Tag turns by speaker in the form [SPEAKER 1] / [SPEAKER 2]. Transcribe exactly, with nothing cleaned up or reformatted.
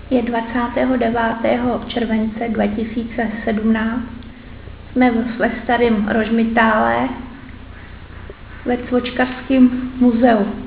[SPEAKER 1] Je dvacátého devátého července dva tisíce sedmnáct. Jsme ve starém Rožmitále ve Cvočkařském muzeu.